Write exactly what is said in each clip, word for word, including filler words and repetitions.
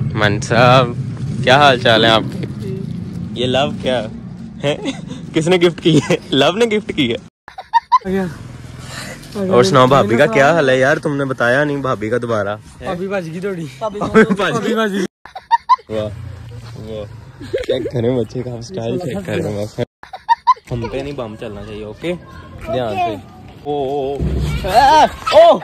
मन साहब क्या हाल चाल है आपके? ये लव क्या है? किसने गिफ्ट की है? लव ने गिफ्ट की है। और सुनाओ भाभी का क्या हाल है यार? तुमने बताया नहीं भाभी का दोबारा। भाभी भाजी की थोड़ी भाभी भाजी। वाह वाह, चेक करें बच्चे का स्टाइल, चेक करें बस। हम पे नहीं बम चलना चाहिए। ओके ध्यान से। ओ ओ ओ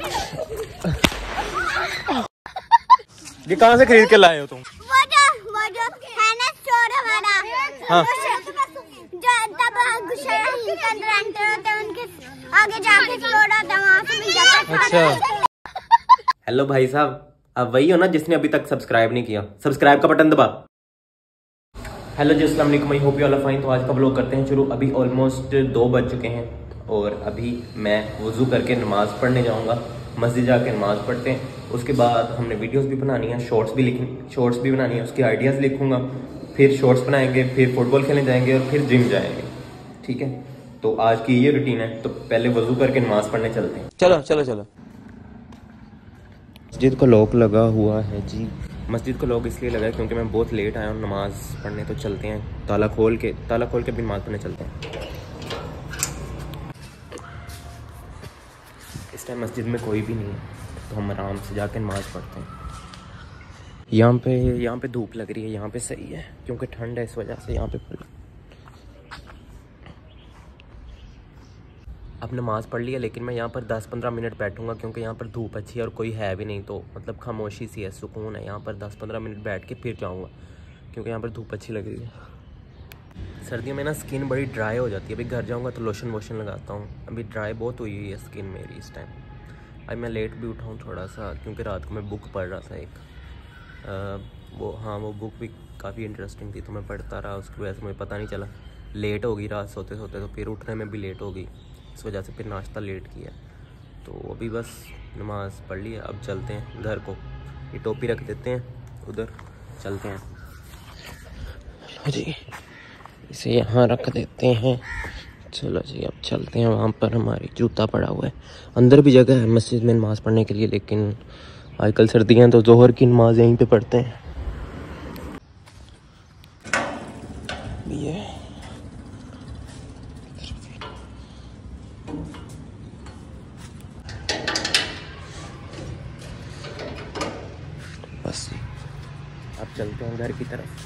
ये कहाँ से खरीद के लाए हो तुम? वो जो वो जो है ना स्टोर हमारा। हाँ। जो तब गुस्सा के अंदर एंटर होते हैं उनके आगे जाके स्टोर आता है, वहाँ से मिल जाता है। अच्छा हेलो भाई साहब, आप वही हो ना जिसने अभी तक सब्सक्राइब नहीं किया? सब्सक्राइब का बटन दबा। हेलो जी, अस्सलाम वालेकुम, I hope you all are fine. तो आज का व्लॉग करते हैं शुरू। अभी ऑलमोस्ट दो बज चुके हैं और अभी मैं वुज़ू करके नमाज़ पढ़ने जाऊंगा। मस्जिद जाके नमाज़ पढ़ते हैं, उसके बाद हमने वीडियोस भी बनानी है, शॉर्ट्स भी लिखनी शॉर्ट्स भी बनानी है, उसकी आइडियाज़ लिखूंगा, फिर शॉर्ट्स बनाएंगे, फिर फुटबॉल खेलने जाएंगे और फिर जिम जाएंगे। ठीक है, तो आज की ये रूटीन है। तो पहले वुज़ू करके नमाज़ पढ़ने चलते हैं। चलो चलो चलो। मस्जिद को लॉक लगा हुआ है जी। मस्जिद को लॉक इसलिए लगा है क्योंकि मैं बहुत लेट आया हूँ नमाज़ पढ़ने। तो चलते हैं, ताला खोल के ताला खोल के भी नमाज़ पढ़ने चलते हैं। इस टाइम मस्जिद में कोई भी नहीं है तो हम आराम से जाकर नमाज़ पढ़ते हैं। यहाँ पे यहाँ पे धूप लग रही है, यहाँ पे सही है क्योंकि ठंड है, इस वजह से यहाँ पे फुल। अब नमाज़ पढ़ लिया, लेकिन मैं यहाँ पर दस पंद्रह मिनट बैठूंगा क्योंकि यहाँ पर धूप अच्छी है और कोई है भी नहीं, तो मतलब खामोशी सी है, सुकून है। यहाँ पर दस पंद्रह मिनट बैठ के फिर जाऊँगा क्योंकि यहाँ पर धूप अच्छी लग रही है। सर्दियों में ना स्किन बड़ी ड्राई हो जाती है। अभी घर जाऊँगा तो लोशन वोशन लगाता हूँ। अभी ड्राई बहुत हुई हुई है स्किन मेरी इस टाइम। अब मैं लेट भी उठा हूँ थोड़ा सा क्योंकि रात को मैं बुक पढ़ रहा था एक, आ, वो हाँ वो बुक भी काफ़ी इंटरेस्टिंग थी तो मैं पढ़ता रहा। उसकी वजह से मुझे पता नहीं चला, लेट हो गई रात सोते सोते, तो फिर उठने में भी लेट हो गई, इस वजह से फिर नाश्ता लेट किया। तो अभी बस नमाज़ पढ़ ली है, अब चलते हैं घर को। ये टोपी रख देते हैं उधर, चलते हैं। जी इसे यहाँ रख देते हैं। चलो जी अब चलते हैं। वहाँ पर हमारी जूता पड़ा हुआ है, अंदर भी जगह है मस्जिद में नमाज़ पढ़ने के लिए, लेकिन आजकल सर्दियाँ हैं तो जोहर की नमाज यहीं पे पढ़ते हैं। ये बस अब चलते हैं घर की तरफ।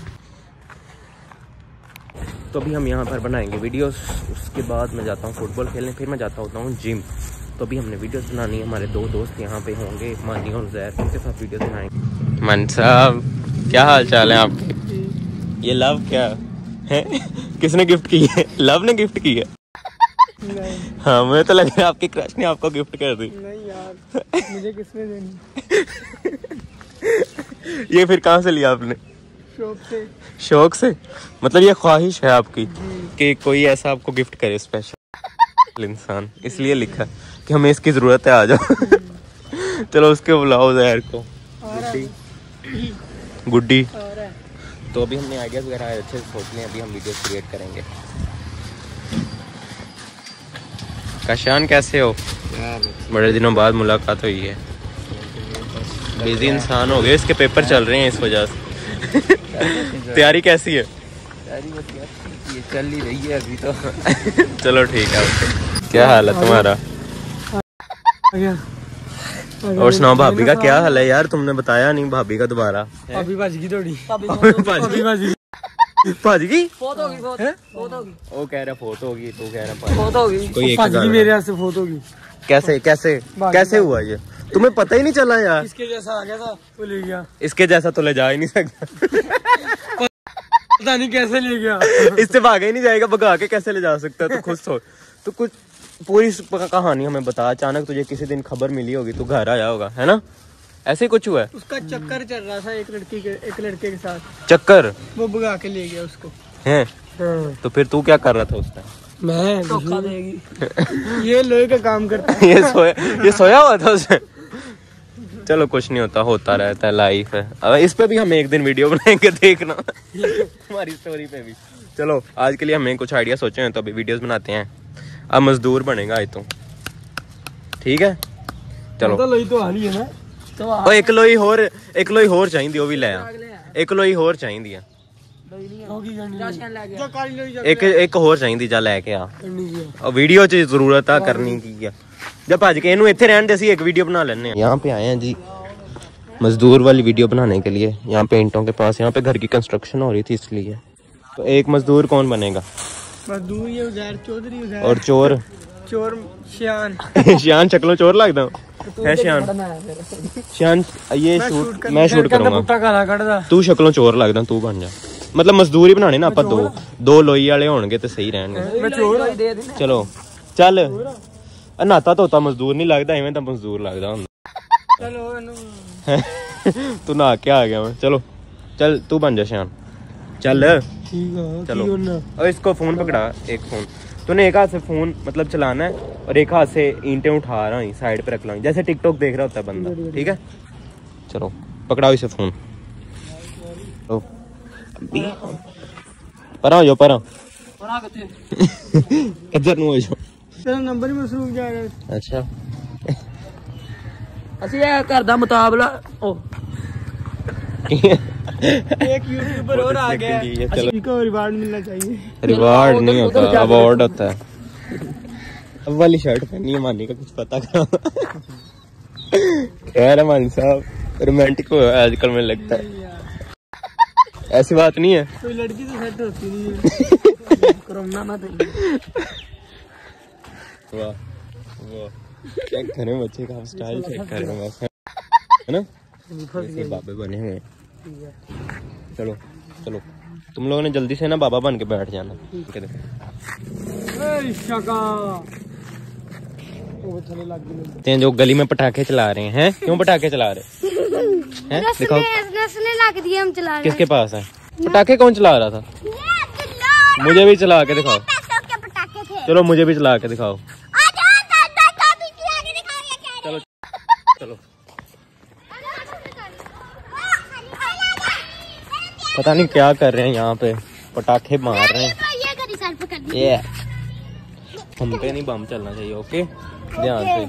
तो अभी हम यहाँ पर बनाएंगे वीडियोस, उसके बाद मैं जाता हूँ फुटबॉल खेलने, फिर मैं जाता होता हूँ जिम। तो अभी हमने वीडियोस बनानी है, हमारे दो दोस्त यहाँ पे होंगे, मानी और जैर, उनके साथ वीडियोस बनाएंगे। मन साहब क्या हाल चाल है आपके? ये लव क्या है? किसने गिफ्ट की है? लव ने गिफ्ट की है। हाँ मुझे तो लग रहा है आपकी क्रश ने आपको गिफ्ट कर दी। नहीं यार, मुझे किसने देनी? ये फिर कहाँ से लिया आपने? शौक से। शौक से मतलब ये ख्वाहिश है आपकी कि कोई ऐसा आपको गिफ्ट करे स्पेशल इंसान, इसलिए लिखा कि हमें इसकी जरूरत है, आ जाओ। चलो उसके बुलाओ जहर को। गुड्डी गुड्डी। तो अभी हमने आइडियाज वगैरह अच्छे से सोच लिए, अभी हम वीडियो क्रिएट करेंगे। काशान कैसे हो? बड़े दिनों बाद मुलाकात हुई है। बिजी इंसान हो गए, इसके पेपर चल रहे हैं इस वजह से। तैयारी कैसी है? तैयारी ये चल ही रही है अभी तो। चलो ठीक है। ओके क्या हाल है तुम्हारा? और सुनाओ भाभी का क्या हाल है यार? तुमने बताया नहीं भाभी का दोबारा। भाभी भाजी की थोड़ी भाजी भाजी भाजी की फोटो होगी, फोटो होगी। वो कह रहा फोटो होगी, तू कह रहा फोटो होगी। कोई एक भाजी मेरे यहाँ से फोटो होगी। कैसे कैसे कैसे हुआ ये? तुम्हें पता ही नहीं चला यार? इसके जैसा आ गया था वो ले गया। इसके जैसा तो ले जा ही नहीं सकता। पता नहीं कैसे ले गया। इससे भागा ही नहीं जाएगा, भगा के कैसे ले जा सकता है? तू खुद सोच। तो कुछ पूरी कहानी हमें बता। अचानक तुझे किसी दिन खबर मिली होगी, तू घर आया होगा, है ना? ऐसे ही कुछ हुआ है? उसका चक्कर चल रहा था एक लड़की के एक लड़के के साथ। चक्कर? वो भगा के ले गया उसको। है तो फिर तू क्या कर रहा था उस टाइम? मैं धोखा देगी। ये लोहे का काम करता है। ये सोया ये सोया हुआ था उसे। चलो कुछ नहीं होता, होता रहता है, लाइफ है। अब इस पे भी हम एक दिन वीडियो बनाएंगे, देखना हमारी स्टोरी पे भी। चलो आज के लिए हमें कुछ आइडिया सोचे हैं तो अभी वीडियोस बनाते हैं। अब मजदूर बनेगा आज तो, ठीक है? चलो तो लोही तो हाल ही है ना। ओ एक लोई होर एक लोई होर चाहिए वो भी ले आ एक लोई होर चाहिए एक एक होर चाहिए जा लैके आ वीडियो च जरूरत आ करनी की है जब भज के इनू इत्थे रहन दे सी एक वीडियो बना लेने यहाँ पे आए हैं जी मजदूर वाली वीडियो बनाने के लिए। यहाँ पे ईंटों के पास यहाँ पे घर की कंस्ट्रक्शन हो रही थी इसलिए। तो एक मजदूर कौन बनेगा? मजदूर ये उजैर चौधरी उजैर और चोर चोर श्यान श्यान शक्लों चोर लगता है श्यान श्यान ये शूट मैं शूट करूंगा तू शक्लों चोर लगदा तू बन जा। मतलब मजदूर ही बनाने ना आप दो दो लोई वाले होणगे ते सही रहणगे। चलो चल नाता धोता मजदूर नहीं लगता इवें तां मजदूर लगदा हुंदा। तू नहा के आ गया मैं। चलो चल तू बन जा श्यान चल चलो। और इसको फोन पकड़ा एक फोन तूने एक हाथ से फोन मतलब चलाना है और एक हाथ से ईंटें उठा रहा है साइड पे रख ला जैसे टिकटॉक देख रहा होता है बंदा। ठीक है चलो पकड़ाओ इसे फोन परा हो जाओ परा किधर नु हो जाओ तेरा नंबर ही मसरूफ जा रहा है। अच्छा ਅਸੀਂ ਇਹ ਘਰ ਦਾ ਮੁਕਾਬਲਾ ਉਹ एक यूट्यूबर और आ गया है। चलो को रिवार्ड मिलना चाहिए। रिवार्ड नहीं होता अवार्ड होता है। अब वाली शर्ट पहनी है मानी का कुछ पता क्या खैर है मानी साहब रोमांटिक हो आजकल में लगता है ऐसी बात नहीं है। कोई लड़की तो सेट होती नहीं है कोरोना मत वाह वाह चेक करें बच्चे का स्टाइल चेक करें बस है ना बाबे बने हुए। चलो चलो तुम लोगों ने जल्दी से ना बाबा बन के बैठ जाना। ते जो गली में पटाखे चला रहे हैं क्यों पटाखे चला रहे हैं दिखाओ हम चला रहे किसके पास है पटाखे कौन चला रहा था मुझे भी चला के दिखाओ। चलो मुझे भी चला के दिखाओ। चलो चलो पता नहीं क्या कर रहे हैं यहाँ पे पटाखे मार रहे हैं। ये हम पे नहीं बम चलना चाहिए। ओके ध्यान से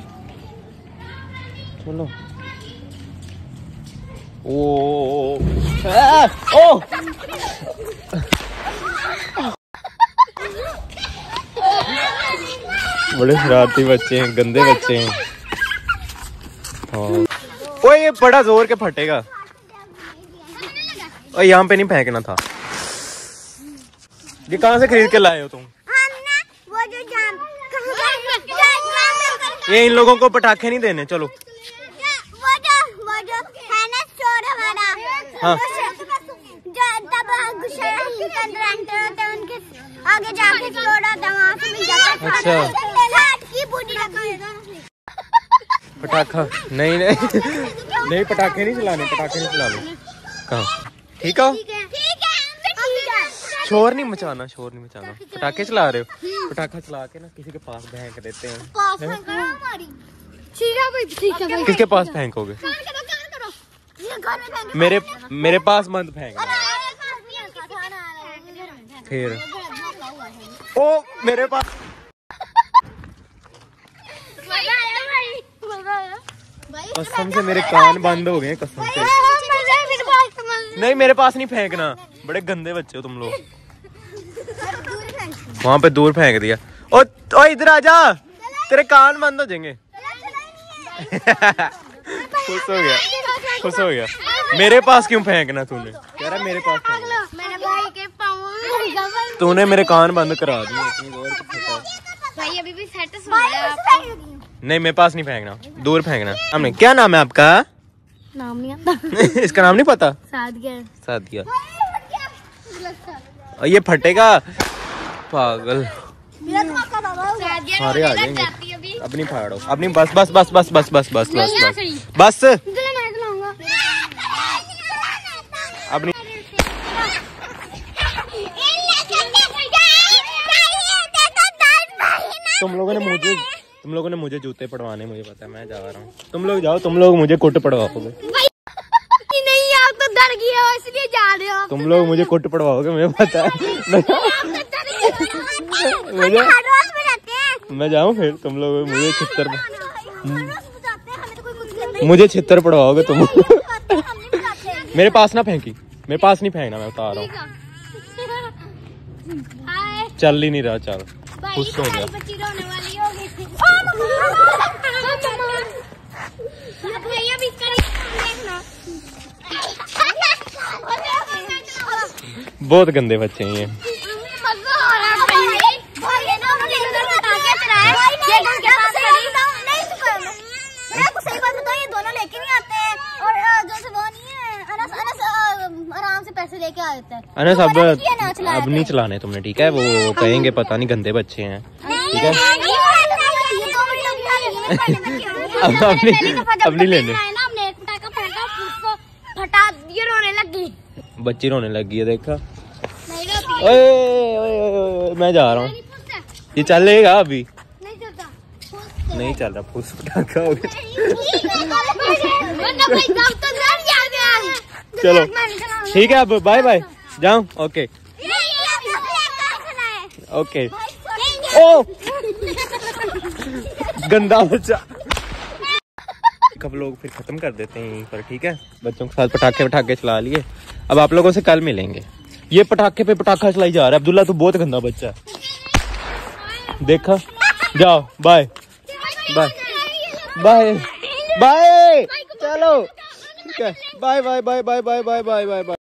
चलो। ओ आ, ओ बड़े शरारती बच्चे हैं गंदे बच्चे हैं। हाँ ओए ये बड़ा जोर के फटेगा और यहाँ पे नहीं फेंकना था। ये कहाँ से खरीद के लाए हो तुम? वो जो जाम ये इन लोगों को पटाखे नहीं देने। चलो वो जो वो जो है ना स्टोर हमारा हाँ जो तब शहर के अंदर एंटर होते हैं उनके आगे जाके स्टोर आता है वहाँ से मिल जाता है। अच्छा की बूटी रखी पटाखा नहीं नहीं नहीं पटाखे नहीं चलाने पटाखे नहीं चलाने। कहाँ ठीक है शोर नहीं मचाना शोर नहीं मचाना। पटाखे चला रहे हो पटाखा चला के ना किसी के पास फेंक देते हैं। किसके पास फेंकोगे? मेरे मेरे पास मत फेंक फिर ओ मेरे पास कसम से मेरे कान बंद हो गए कसम से। नहीं मेरे पास नहीं फेंकना बड़े गंदे बच्चे हो तुम लोग। वहां पे दूर फेंक दिया। ओ, ओ इधर आ जा तेरे कान बंद हो जाएंगे। खुश हो गया खुश हो गया। मेरे पास क्यों फेंकना तूने? कह रहा मेरे पास तूने मेरे कान बंद करा दिए। भाई अभी भी सेट नहीं मेरे पास नहीं फेंकना दूर फेंकना। हमने क्या नाम है आपका? नाम नहीं आता इसका नाम नहीं पता? सादिया सादिया। और ये फटेगा पागल। सारे आ जाएंगे अपनी फाड़ो अपनी बस बस बस बस बस बस बस बस बस बस अपनी तुम लोगों ने मुझे तुम लोगों ने मुझे जूते पड़वाने मुझे पता है। मैं जा रहा हूँ तुम लोग जाओ तुम लोग मुझे कुट पड़वाओगे। नहीं आप तो डर गए हो इसलिए जा रहे हो। तुम लोग मुझे कुट पड़वाओगे मुझे पता है। मैं जाऊँ फिर तुम लोग मुझे छितर मुझे छितर पड़वाओगे तुम। मेरे पास ना फेंकी, मेरे पास नहीं फेंकना, मैं बता रहा हूँ। चल ही नहीं रहा, चल खुश हो गया। बहुत गंदे बच्चे हैं ये। लेके आ देते हैं। अनस अब अब नहीं चलाने तुमने, ठीक है? वो कहेंगे पता नहीं गंदे बच्चे हैं, ठीक है? अब अब नहीं लेने। फटा दिए, रोने लगी, बच्ची रोने लगी है, देखा? ओए ओए ओए, मैं जा रहा हूँ। ये चलेगा अभी? नहीं चल रहा, फुस पटाखा हो गया। चलो ठीक है, अब बाय बाय, जाऊं? Okay okay. ओ गंदा बच्चा। कब लोग फिर खत्म कर देते हैं यहीं पर, ठीक है? बच्चों के साथ पटाखे पटाखे चला लिए। अब आप लोगों से कल मिलेंगे। ये पटाखे पे पटाखा चलाई जा रहा है। अब्दुल्ला, तू बहुत गंदा बच्चा है, देखा? जाओ, बाय बाय बाय बाय, चलो ठीक है, bye bye bye bye bye bye bye bye bye.